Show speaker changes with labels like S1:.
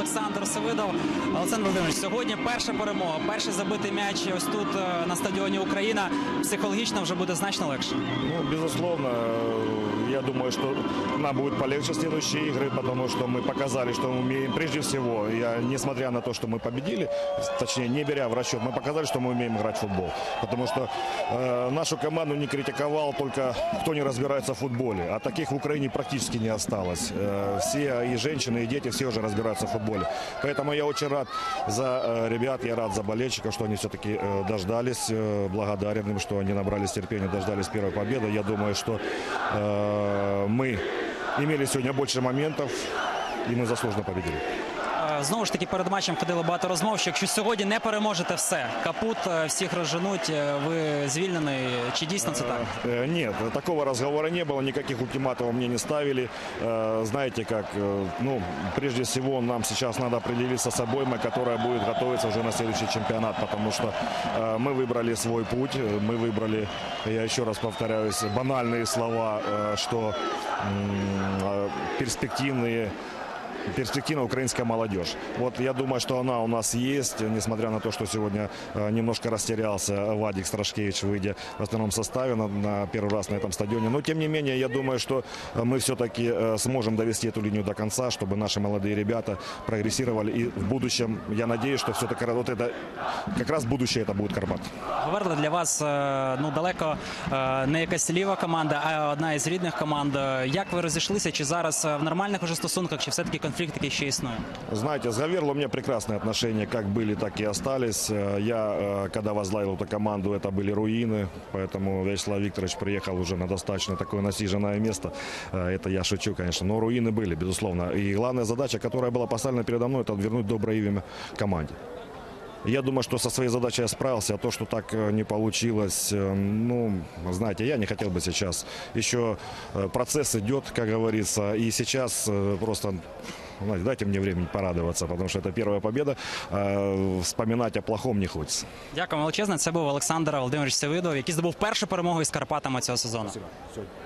S1: Олександр Севидов. Олександр Володимирович, сьогодні перша перемога, перший забитий м'яч ось тут на стадіоні Україна. Психологічно вже буде значно легше.
S2: Ну, безусловно, я думаю, что нам будет полегче следующие игры, потому что мы показали, что мы умеем. Прежде всего, несмотря на то, что мы победили, точнее, не беря в расчет, мы показали, что мы умеем играть в футбол. Потому что нашу команду не критиковал только кто не разбирается в футболе. А таких в Украине практически не осталось. Все, и женщины, и дети, все уже разбираются в футболе. Поэтому я очень рад за ребят, я рад за болельщиков, что они все-таки дождались. Благодарен им, что они набрались терпения, дождались первой победы. Я думаю, что мы имели сегодня больше моментов, и мы заслуженно победили.
S1: Знову ж таки, перед матчем ходило багато розмов, що якщо сьогодні не переможете все, капут, всіх розженуть, ви звільнений. Чи дійсно це так?
S2: Нет, такого разговора не было, никаких ультиматумов мне не ставили. Знаете как, ну, прежде всего нам сейчас надо определиться с обоймой, которая будет готовиться уже на следующий чемпионат, потому что мы выбрали свой путь, мы выбрали, я еще раз повторяюсь, банальные слова, что перспективная украинская молодежь. Вот я думаю, что она у нас есть, несмотря на то, что сегодня немножко растерялся Вадик Страшкевич, выйдя в основном составе на первый раз на этом стадионе. Но, тем не менее, я думаю, что мы все-таки сможем довести эту линию до конца, чтобы наши молодые ребята прогрессировали. И в будущем, я надеюсь, что все-таки вот это, как раз будущее это будет Карпат.
S1: Говерла для вас ну, далеко не якась ліва команда, а одна із рідних команд. Як ви розійшлися? Чи зараз в нормальних уже стосунках, чи все-таки конфликт такий ще існує?
S2: Знаете, с Гаверло у меня прекрасные отношения, как были, так и остались. Я, когда возглавил эту команду, это были руины, поэтому Вячеслав Викторович приехал уже на достаточно такое насиженное место. Это я шучу, конечно, но руины были, безусловно. И главная задача, которая была поставлена передо мной, это вернуть доброе имя команде. Я думаю, что со своей задачей я справился, а то, что так не получилось, ну, знаете, я не хотел бы сейчас. Еще процесс идет, как говорится, и сейчас просто, знаете, дайте мне времени порадоваться, потому что это первая победа, вспоминать о плохом не хочется.
S1: Дякую величезне. Це був Олександр Володимирович Севидов, який здобув першу перемогу із Карпатами цього сезону.
S2: Спасибо.